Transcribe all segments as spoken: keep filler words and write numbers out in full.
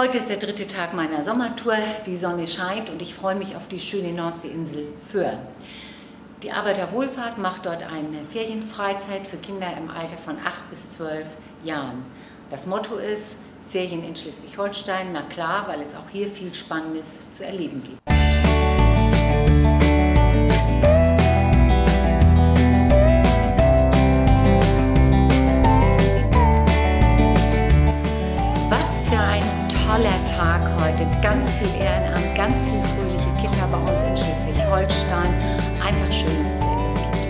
Heute ist der dritte Tag meiner Sommertour. Die Sonne scheint und ich freue mich auf die schöne Nordseeinsel Föhr. Die Arbeiterwohlfahrt macht dort eine Ferienfreizeit für Kinder im Alter von acht bis zwölf Jahren. Das Motto ist Ferien in Schleswig-Holstein, na klar, weil es auch hier viel Spannendes zu erleben gibt. Toller Tag heute, ganz viel Ehrenamt, ganz viele fröhliche Kinder bei uns in Schleswig-Holstein. Einfach schön, dass es so etwas gibt.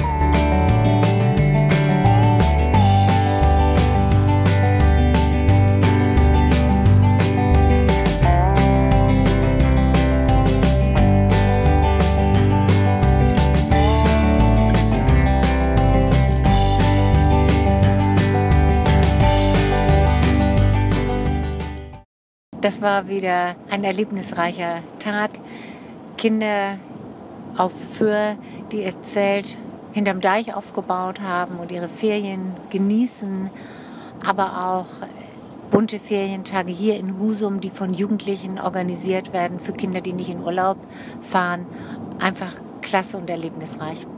Das war wieder ein erlebnisreicher Tag. Kinder auf Föhr, die erzählt, hinterm Deich aufgebaut haben und ihre Ferien genießen, aber auch bunte Ferientage hier in Husum, die von Jugendlichen organisiert werden für Kinder, die nicht in Urlaub fahren. Einfach klasse und erlebnisreich.